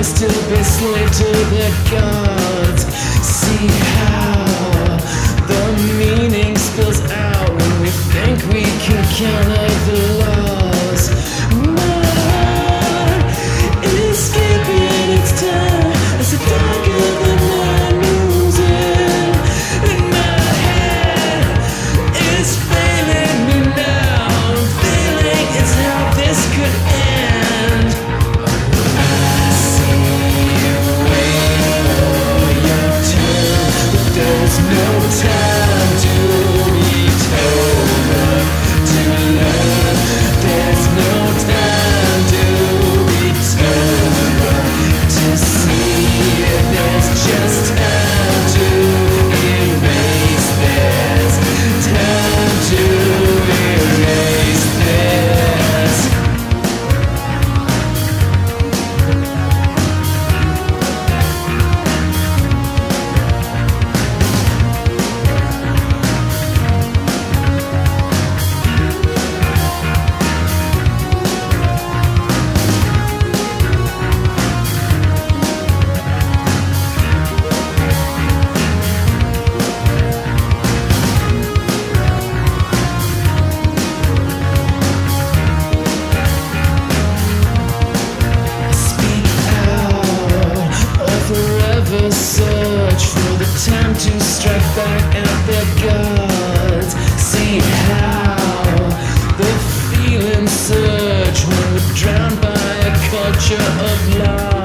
still be slave to the gods. See how the meaning spills out when we think we can counter the laws. My heart is skipping its time as the darker the night moves in. And my head is failing me now. I'm feeling it's how this could end. I see you wait for your turn, but there's no time to reach over to learn. There's no time to return to see. There's just time to erase. There's time to erase this. Search for the time to strike back at their gods. See how the feelings surge when we're drowned by a culture of lies.